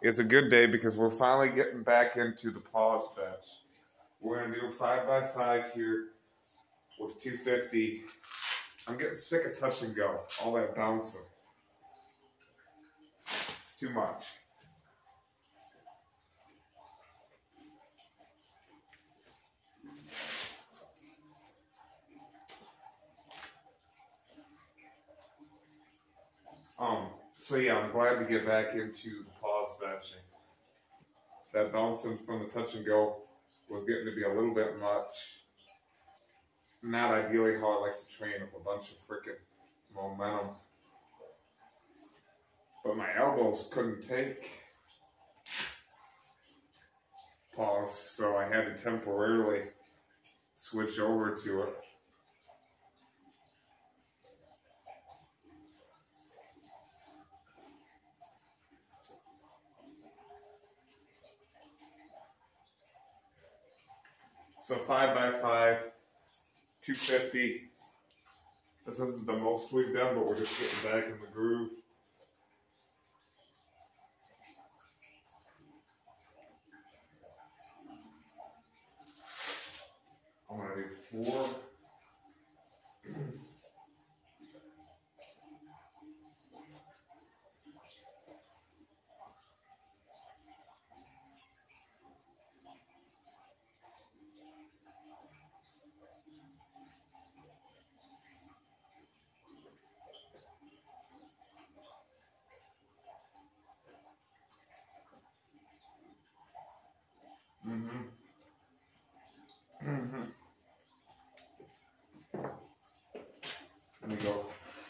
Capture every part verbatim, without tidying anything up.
It's a good day because we're finally getting back into the pause bench. We're going to do a five by five here with two fifty. I'm getting sick of touch and go, all that bouncing. It's too much. Um, so yeah, I'm glad to get back into the pause benching. That bouncing from the touch and go was getting to be a little bit much. Not ideally how I like to train with a bunch of freaking momentum. But my elbows couldn't take pause, so I had to temporarily switch over to it. So five by five, two fifty. This isn't the most we've done, but we're just getting back in the groove. I'm gonna do four. Mm-hmm. Mm-hmm. Let me go.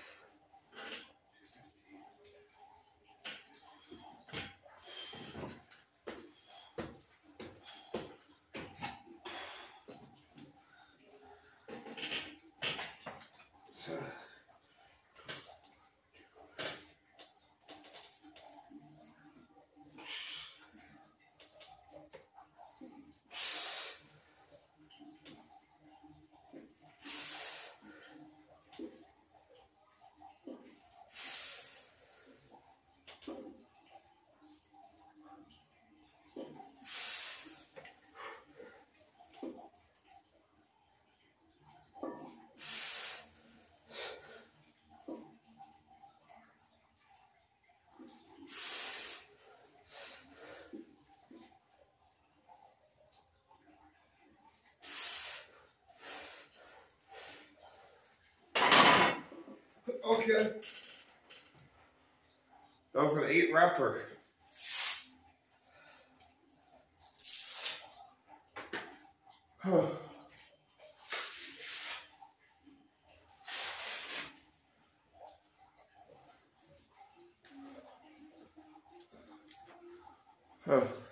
Okay. That was an eight repper. Huh.